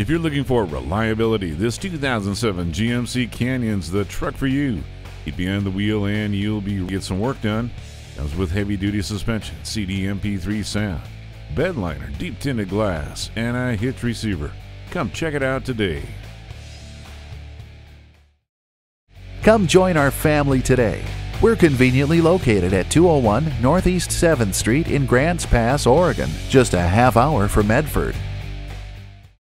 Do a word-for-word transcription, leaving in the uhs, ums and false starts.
If you're looking for reliability, this two thousand seven G M C Canyon's the truck for you. Get behind the wheel and you'll be get some work done. Comes with heavy-duty suspension, C D M P three sound, bed liner, deep tinted glass, and a hitch receiver. Come check it out today. Come join our family today. We're conveniently located at two oh one Northeast seventh Street in Grants Pass, Oregon, just a half hour from Medford.